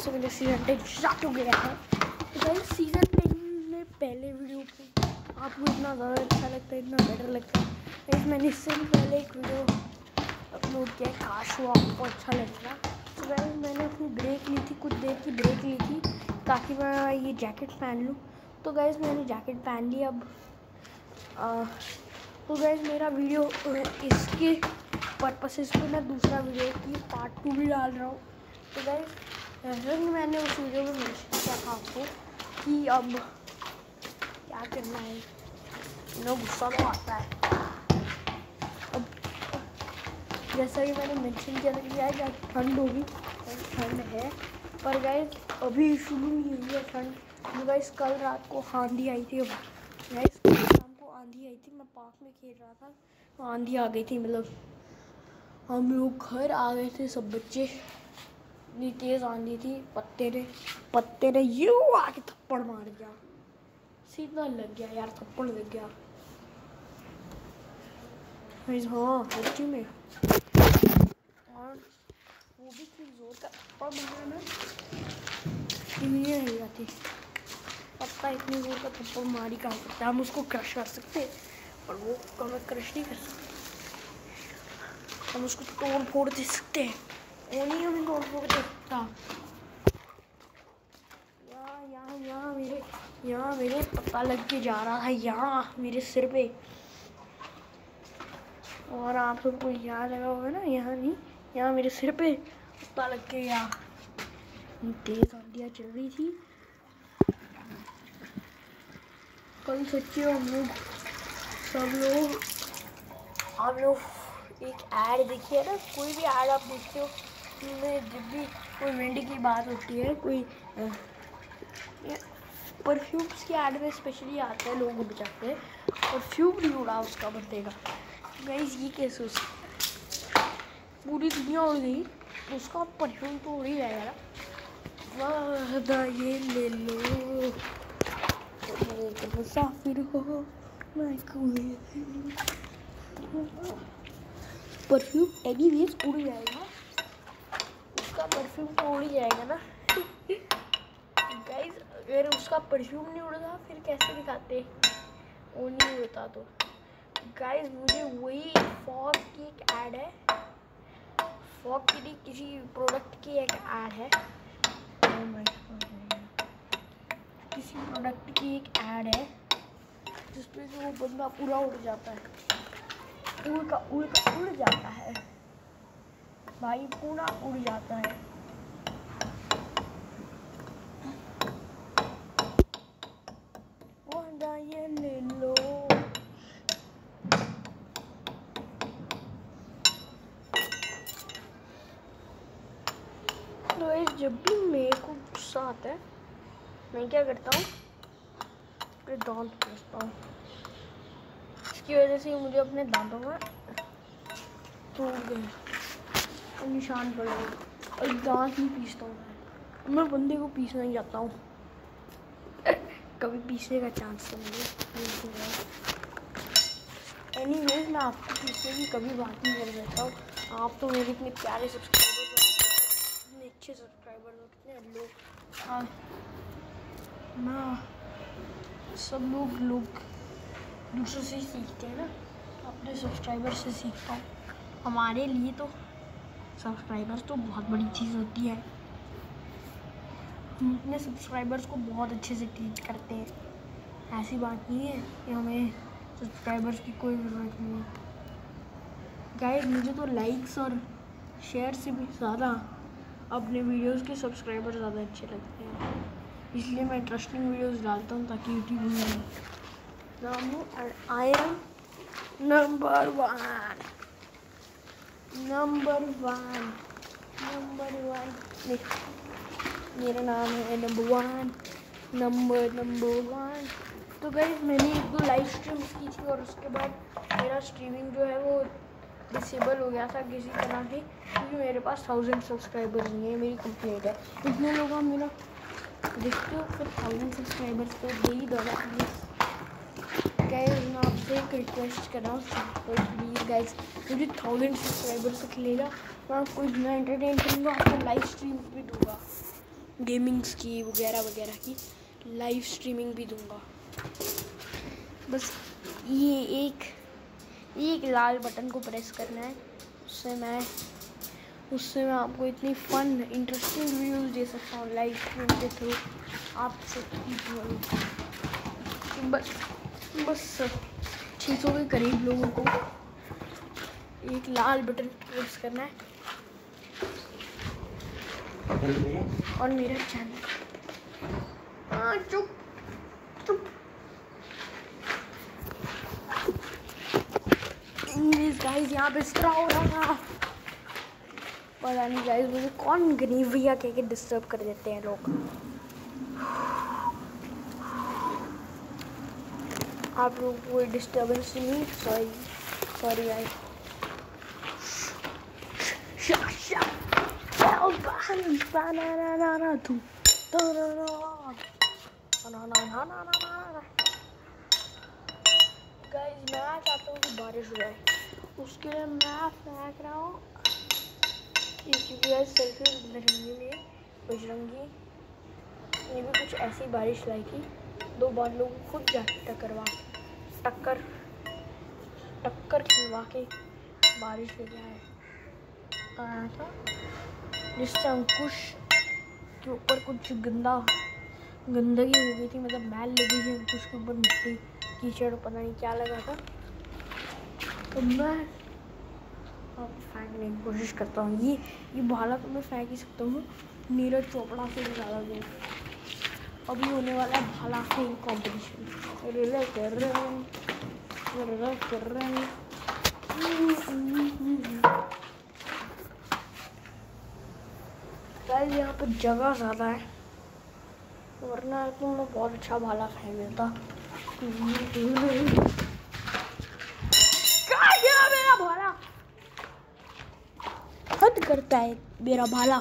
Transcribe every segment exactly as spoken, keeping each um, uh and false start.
से मेरा season ten start हो गया है। तो गाइस सीज़न टेन में पहले वीडियो को आपको इतना ज़्यादा अच्छा लगता है, इतना बेटर लगता है। गाइस मैंने इससे भी पहले एक वीडियो अपलोड किया है, काश वो आपको अच्छा लगेगा। तो गाइस मैंने अपनी ब्रेक ली थी, कुछ देर की ब्रेक ली थी ताकि मैं ये जैकेट पहन लूँ। तो गाइस मैंने जैकेट पहन ली अब। आ, तो गाइस मेरा वीडियो इसके पर्पसेस पे मैं दूसरा वीडियो की पार्ट टू भी डाल रहा हूँ। तो गाइस रंग मैंने उस वीडियो में मेंशन किया था आपको कि अब क्या करना है, इतना गुस्सा तो आता है। अब जैसा कि मैंने मेंशन किया था कि यार क्या ठंड होगी, ठंड है, पर गाइस अभी शुरू नहीं हुई है ठंड। तो गाइस कल रात को आंधी आई थी, गाइस कल शाम को आंधी आई थी, मैं पार्क में खेल रहा था तो आंधी आ गई थी, मतलब हम लोग घर आ गए थे सब बच्चे। इतनी तेज़ आंधी थी, पत्ते ने पत्ते ने यूँ आके थप्पड़ मार दिया, सीधा लग गया यार, थप्पड़ लग गया। हाँ बच्ची में, और वो भी इतनी जोर का थप्पड़ मारा ना, ये नहीं जाती पत्ता, इतनी जोर का थप्पड़ मारी कहाँ सकता। हम उसको क्रश कर सकते पर वो हमें क्रश नहीं कर सकते, हम उसको तोड़ फोड़ दे सकते हैं, वो नहीं हमें तोड़ फोड़ दे सकता। यहाँ यहाँ यहाँ मेरे यहाँ मेरे पता लग के जा रहा था, यहाँ मेरे सिर पे, और आप सबको याद लगा होगा ना, यहाँ नहीं, यहाँ मेरे सिर पे पता लग के गया। तेज आंधियाँ चल रही थी कल सच्ची। हम लोग सब लोग आप लोग एक ऐड देखी है ना, कोई भी ऐड आप देखते हो उसमें जब भी कोई विंड की बात होती है, कोई परफ्यूम्स की ऐड में स्पेशली आते हैं, लोग उड़ जाते हैं, परफ्यूम नहीं उड़ा उसका बंदे का। गाइस ये कैसे, उस पूरी दुनिया उड़ गई, उसका परफ्यूम तो उड़ ही जाएगा ना। वादा ये ले लो मुसाफिर हो मैं कोई, परफ्यूम एनीवेज उड़ जाएगा, उसका परफ्यूम तो उड़ ही जाएगा ना। गाइस अगर उसका परफ्यूम नहीं उड़ता फिर कैसे दिखाते, वो नहीं उड़ता तो। गाइस मुझे वही फॉग की एक ऐड है, फॉग की नहीं किसी प्रोडक्ट की एक ऐड है, किसी प्रोडक्ट की एक ऐड है जिसमें से वो बंदा पूरा उड़ जाता है, उड़ का उड़ का उड़ जाता है भाई, पूरा उड़ जाता है। वादा ये ले लो, तो जब भी मेरे को गुस्सा आता है मैं क्या करता हूँ, अपने दांत पीसता हूँ, इसकी वजह से मुझे अपने दांतों में टूट गए, निशान पड़ गए, और दांत नहीं पीसता हूँ मैं, बंदे को पीसना ही जाता हूँ। कभी पीसने का चांस तो मुझे एनीवेज, मैं आपको पीसने की कभी बात नहीं कर सकता हूँ। आप तो मेरे इतने प्यारे सब्सक्राइबर हो, इतने अच्छे सब्सक्राइबर हो, कितने लोग, हाँ ना सब लोग लोग दूसरों से सीखते हैं ना, अपने सब्सक्राइबर से सीखता हूँ। हमारे लिए तो सब्सक्राइबर्स तो बहुत बड़ी चीज़ होती है, हम अपने सब्सक्राइबर्स को बहुत अच्छे से ट्रीट करते हैं। ऐसी बात नहीं है कि हमें सब्सक्राइबर्स की कोई ज़रूरत नहीं है। गाइस मुझे तो लाइक्स और शेयर से भी ज़्यादा अपने वीडियोस के सब्सक्राइबर ज़्यादा अच्छे लगते हैं, इसलिए मैं इंटरेस्टिंग वीडियोस डालता हूँ ताकि यूट्यूब में I am number one number one number one मेरा नाम है number one, number number one. तो गाइस मैंने एक दो लाइव स्ट्रीम्स की थी और उसके बाद मेरा स्ट्रीमिंग जो है वो डिसेबल हो गया था किसी तरह से, क्योंकि मेरे पास थाउजेंड सब्सक्राइबर्स नहीं है, मेरी कंप्लेंट है। इतने लोग आप मेरा देखते हो फिर थाउजेंड सब्सक्राइबर्स तो दे ही दो ना प्लीज़। गाइस मैं आपसे एक रिक्वेस्ट कर रहा हूँ, प्लीज़ गाइस, मुझे थाउजेंड सब्सक्राइबर्स तक लेगा, मैं आपको इतना एंटरटेन करूँगा, आपको लाइव स्ट्रीम भी दूँगा। गेमिंग्स की वगैरह वगैरह की लाइव स्ट्रीमिंग भी दूंगा। बस ये एक एक लाल बटन को प्रेस करना है, उससे मैं उससे मैं आपको इतनी फ़न इंटरेस्टिंग वीडियोस दे सकता हूँ लाइव स्ट्रीम के थ्रू आप सबकी थ्रू। बस बस छः सौ के करीब लोगों को एक लाल बटन प्रेस करना है और मेरा चैनल हाँ चुप चुप गाइस यहाँ पे इस तरह हो रहा था, पता नहीं गाइस मुझे कौन गरीब भैया कह के डिस्टर्ब कर देते हैं लोग। आप लोगों को कोई डिस्टर्बेंस नहीं, सॉरी सॉरी गाइस। गाइस मैं चाहता हूँ कि बारिश हो जाए, उसके लिए मैं फेंक रहा हूँ क्योंकि यार सेल्फी बजरंगी में बजरंगी ये भी कुछ ऐसी बारिश लाई थी, दो बार लोग खुद जाके टकरवा टक्कर टक्कर खिलवा के बारिश लेके आए आया था, जिससे अंकुश के ऊपर कुछ गंदा गंदगी हो गई थी, मतलब मैल लगी थी अंकुश के ऊपर, मिट्टी कीचड़ पता नहीं क्या लगा था। तो मैं अब फेंकने की कोशिश करता हूँ, ये ये भाला तो मैं फेंक ही सकता हूँ नीरज चोपड़ा से भी ज़्यादा दूर। अभी होने वाला है भाला फेंक कॉम्पिटिशन, रिले कर रहे हैं रिले कर रहे हैं। गाइस यहाँ पर जगह ज़्यादा है, वरना तो मैं बहुत अच्छा भाला फेंक देता। क्या मेरा भाला हद करता है मेरा भाला।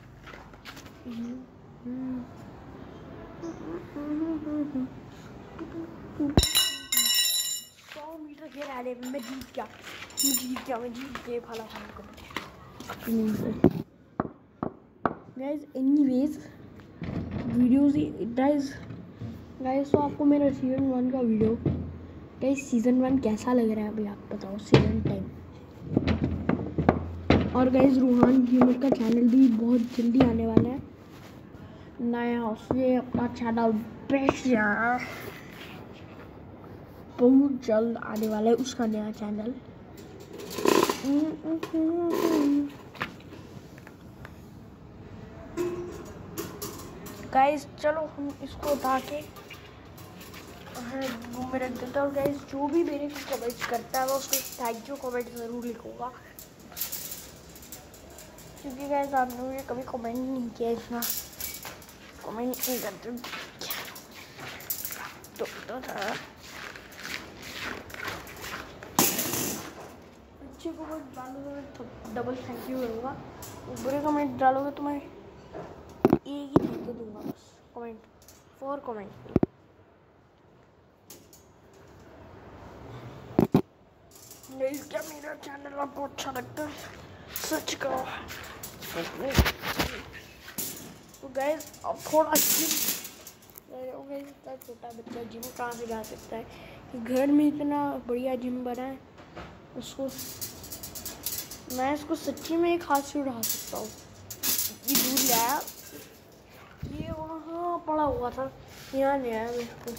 सौ मीटर के रैली में मैं जीत गया मैं जीत गया मैं जीत गया भाला फेंक कर। Guys anyways videos guys guys तो आपको मेरा सीज़न वन का वीडियो गाइस सीज़न वन कैसा लग रहा है अभी आप बताओ सीज़न टेन। और गाइस रूहान ह्यूमर का चैनल भी बहुत जल्दी आने वाला है नया, उससे अपना चैनल बेस्ट यार बहुत जल्द आने वाला है उसका नया चैनल। गाइस चलो हम इसको उठा के रूम में रख देते हैं। और गाइस जो भी मेरे को कमेंट करता है मैं उसको थैंक यू कमेंट ज़रूर लिखूँगा, क्योंकि गाइस आपने मुझे कभी कमेंट नहीं किया, इतना कमेंट नहीं करते तो, तो अच्छे कमेंट डालोगे तो डबल थैंक यू करूँगा, बुरे कमेंट डालोगे तो मैं एक ही थैंक यू दूंगा बस। Comment for comment. गाइस क्या मेरा चैनल आपको अच्छा लगता है सच कहो तो गाइस अब थोड़ा जिम गाइस इतना छोटा बच्चा जिम कहाँ से जा सकता है, घर में इतना बढ़िया जिम बना है, उसको मैं इसको सच्ची में एक हाथ से उड़ा सकता हूँ। ये दूर लाया, ये वहाँ पड़ा हुआ था, यहाँ ले आया मैं इसको,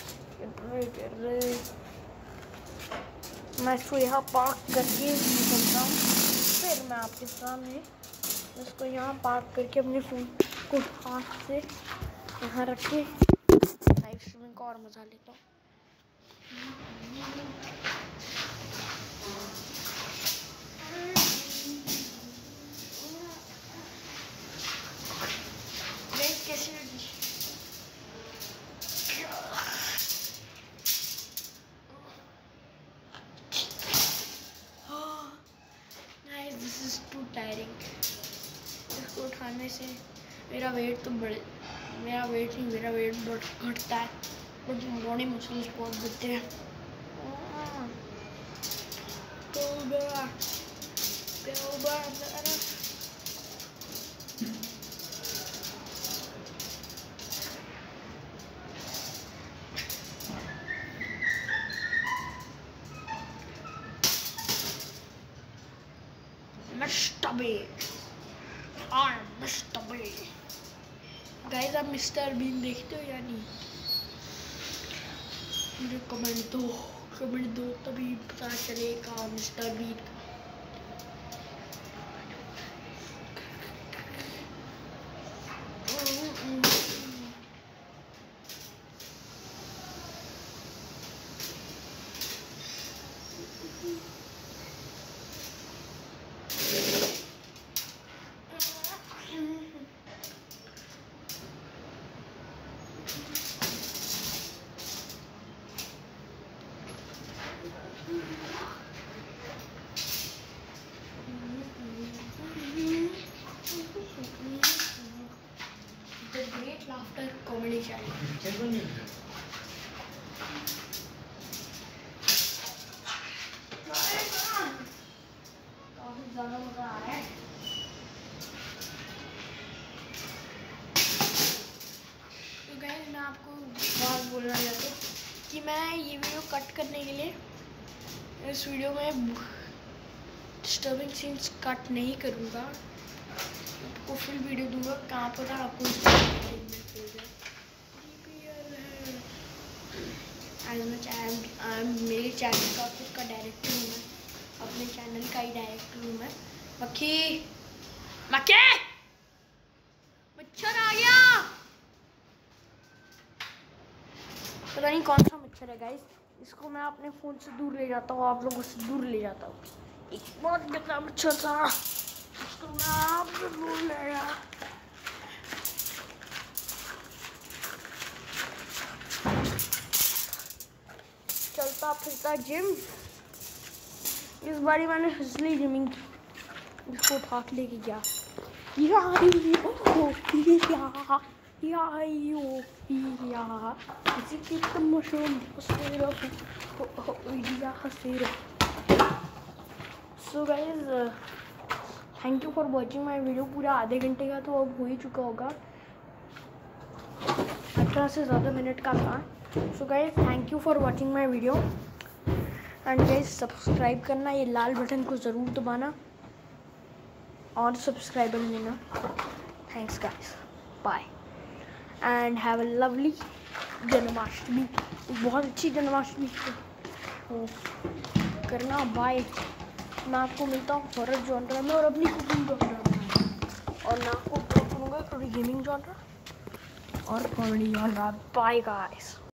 मैं इसको यहाँ पार्क करके निकलता हूँ, फिर मैं आपके सामने इसको यहाँ पार्क करके अपने फ़ोन को हाथ से यहाँ रख के लाइव स्ट्रीमिंग का और मज़ा लेता हूँ। कैसी लगी? This is too tiring. इसको उठाने से मेरा वेट तो बढ़ मेरा वेट नहीं मेरा वेट बढ़ घटता है, बट बॉडी मसल्स बहुत बढ़ते हैं। तो Bean, I am Mister Bean. Guys आप मिस्टर बीन देखते हो या नहीं? मुझे कमेंट दो, कमेंट दो तभी पता चलेगा Mister Bean. The Great Laughter Comedy Channel. काफी ज़्यादा मज़ा आ रहा है। तो गाइस मैं आपको बात बोलना चाहता हूँ कि मैं ये वीडियो कट करने के लिए इस वीडियो में डिस्टर्बिंग सीन्स कट नहीं करूँगा, आपको फुल वीडियो दूंगा। कहाँ पर था आपको मेरे चैनल का खुद का डायरेक्टर हूँ मैं, अपने चैनल का ही डायरेक्टर हूँ मैं। मक्खी मक्खी मच्छर आ गया, पता नहीं कौन सा मच्छर है गाइस। इसको मैं अपने फ़ोन से दूर ले जाता हूँ, आप लोगों से दूर ले जाता हूँ। एक बहुत गंदा मच्छर था, इसको मैं आपसे दूर ले गया। चलता फिरता जिम, इस बारी मैंने इसलिए जिमिंग की, इसको उठा के लेके गया। या या या किसी की तो mushroom so guys thank you for watching my video. पूरा आधे घंटे का तो अब हो ही चुका होगा, अठारह से ज़्यादा मिनट का था। So guys thank you for watching my video and guys subscribe करना, ये लाल बटन को ज़रूर दबाना और सब्सक्राइबर लेना। Thanks guys, bye and have a lovely Janmashtami, बहुत अच्छी जन्माष्टमी हो करना। बाय। मैं आपको मिलता हूँ हॉरर जॉनरा में और अपनी कुकिंग जॉनरा में, और मैं आपको करूँगा थोड़ी गेमिंग जॉनरा और कॉमेडी जॉनरा। Bye guys.